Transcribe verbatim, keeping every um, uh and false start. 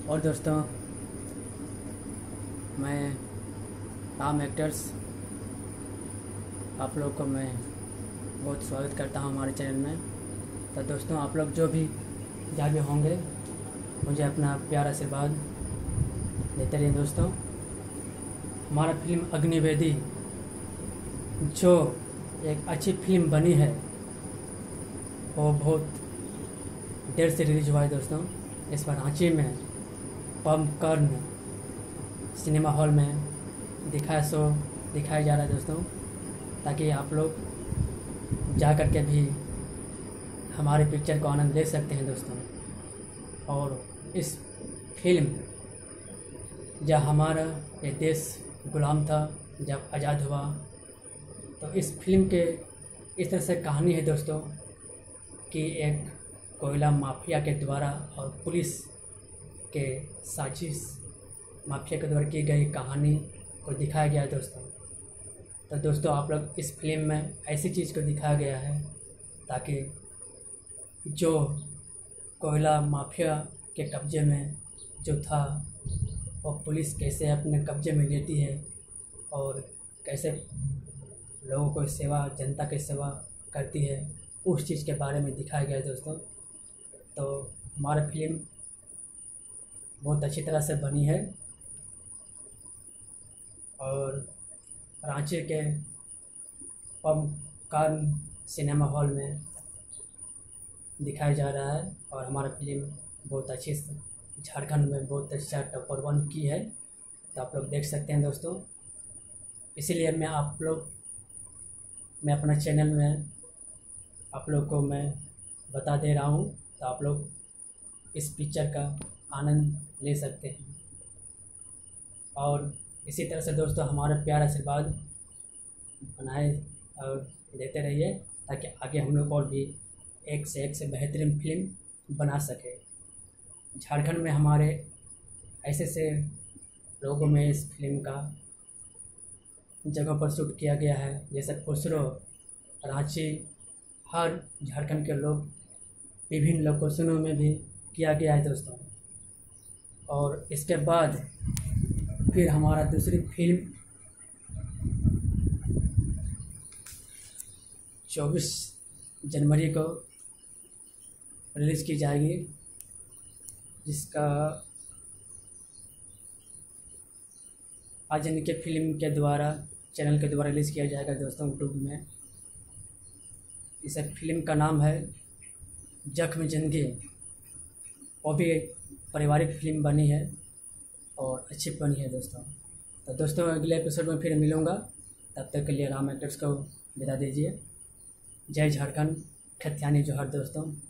और दोस्तों, मैं राम एक्टर्स आप लोग को मैं बहुत स्वागत करता हूं हमारे चैनल में। तो दोस्तों, आप लोग जो भी जहाँ भी होंगे मुझे अपना प्यार आशीर्वाद देते रहिए। दोस्तों, हमारा फिल्म अग्निवेदी जो एक अच्छी फिल्म बनी है वो बहुत देर से रिलीज हुआ है। दोस्तों, इस बार रांची में पॉपकॉर्न सिनेमा हॉल में दिखाया शो दिखाया जा रहा है दोस्तों, ताकि आप लोग जा कर के भी हमारे पिक्चर को आनंद ले सकते हैं दोस्तों। और इस फिल्म जब हमारा ये देश गुलाम था, जब आज़ाद हुआ, तो इस फिल्म के इस तरह से कहानी है दोस्तों कि एक कोयला माफिया के द्वारा और पुलिस के साजिश माफिया के द्वारा की गई कहानी को दिखाया गया है दोस्तों। तो दोस्तों, आप लोग इस फिल्म में ऐसी चीज़ को दिखाया गया है ताकि जो कोयला माफिया के कब्जे में जो था वो पुलिस कैसे अपने कब्जे में लेती है और कैसे लोगों को सेवा जनता की सेवा करती है, उस चीज़ के बारे में दिखाया गया है दोस्तों। तो हमारा फिल्म बहुत अच्छी तरह से बनी है और रांची के पॉपकॉर्न सिनेमा हॉल में दिखाया जा रहा है और हमारा फिल्म बहुत अच्छी झारखंड में बहुत अच्छा टॉपर वन की है। तो आप लोग देख सकते हैं दोस्तों। इसीलिए मैं आप लोग मैं अपना चैनल में आप लोग को मैं बता दे रहा हूँ, तो आप लोग इस पिक्चर का आनंद ले सकते हैं। और इसी तरह से दोस्तों हमारा प्यार आशीर्वाद बनाए और देते रहिए ताकि आगे हम लोग और भी एक से एक से बेहतरीन फिल्म बना सके। झारखंड में हमारे ऐसे से लोगों में इस फिल्म का जगह पर शूट किया गया है, जैसे फुसरो, रांची, हर झारखंड के लोग विभिन्न लोकेशनों में भी किया गया है दोस्तों। और इसके बाद फिर हमारा दूसरी फिल्म चौबीस जनवरी को रिलीज़ की जाएगी, जिसका आज इनके फिल्म के द्वारा चैनल के द्वारा रिलीज़ किया जाएगा दोस्तों यूट्यूब में। इस फिल्म का नाम है जख्म जिंदगी। वो भी एक पारिवारिक फिल्म बनी है और अच्छी बनी है दोस्तों। तो दोस्तों, अगले एपिसोड में फिर मिलूँगा, तब तक के लिए राम एक्टर्स को विदा दीजिए। जय झारखंड, खत्यानी जोहर दोस्तों।